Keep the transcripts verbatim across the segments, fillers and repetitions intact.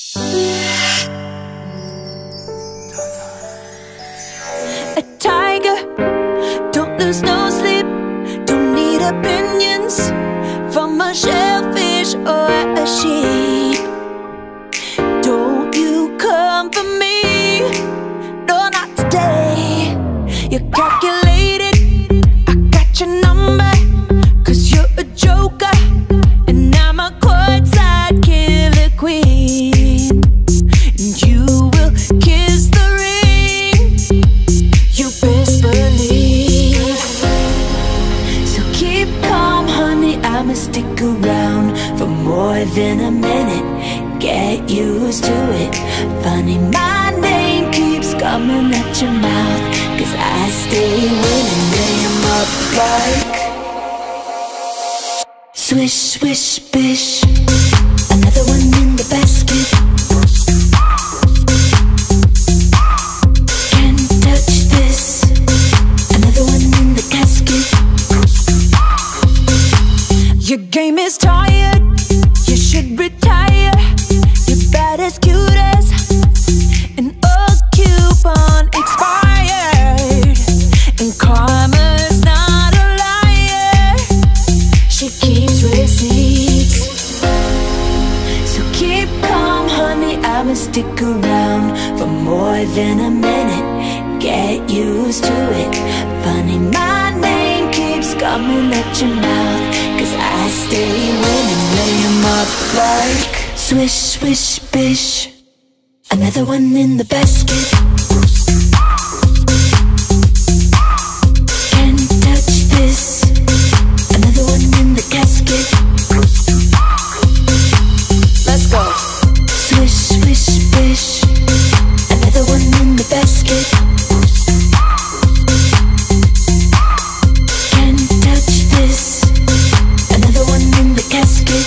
A tiger, don't lose no sleep. Don't need opinions from a shellfish or a sheep. Don't you come for me, no, not today. You're calculated, I got your number, cause you're a joker and I'm a courtside killer queen. And you will kiss the ring, you best believe. So keep calm, honey, I'ma stick around for more than a minute. Get used to it. Funny, my name keeps coming at your mouth, cause I stay winning. Lay 'em up like swish, swish, bish. Another one in the basket. Can't touch this. Another one in the casket. Your game is tired, you should retire. You're bad as cute as an old coupon expired. And karma's not a liar, she keeps receipts. So keep calm, honey, I'ma stick around for more than a minute. Get used to it. Funny, my name keeps coming at your mouth, cause I stay winning. Lay 'em up like swish, swish, bish. Another one in the basket. Can't touch this. Another one in the casket. Let's go. Swish, swish, bish. Another one in the basket. Can't touch this. Another one in the casket.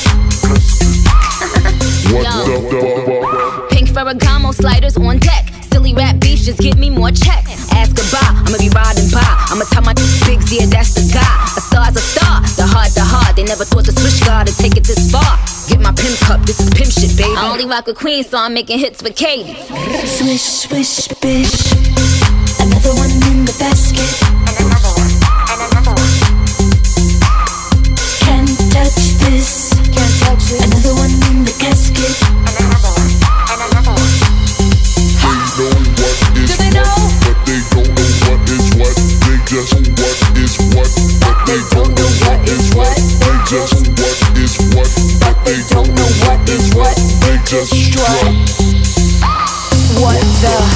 Pink Ferragamo sliders on deck. Silly rap beats, just give me more checks. Ask goodbye, I'ma be riding by. I'ma tell my bigs, yeah, that's the guy. A star's a star, the heart, the heart. They never thought the switch guard would take it this far. Get my pimp cup, this is pimp shit, baby. I only rock with Queen, so I'm making hits with Katie. Swish, swish, bish. Another one in the basket. And another one, and another one. Can't touch this. Can't touch it. Another one in the casket. And another one, and another one. They know what is Do they what, know? but they don't know what is what. They just know what is what, but they don't know what is what. They just what is what, but they don't know what is what. They just strut. What the